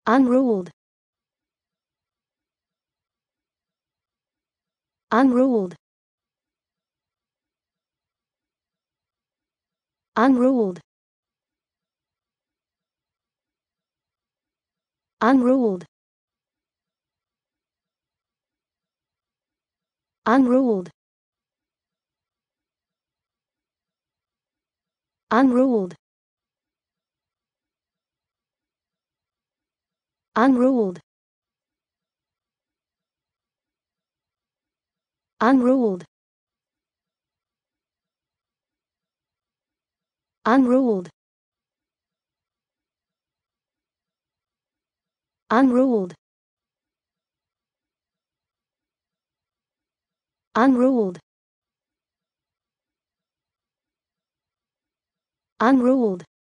Unruled. Unruled. Unruled. Unruled. Unruled. Unruled. Unruled. Unruled. Unruled. Unruled. Unruled. Unruled.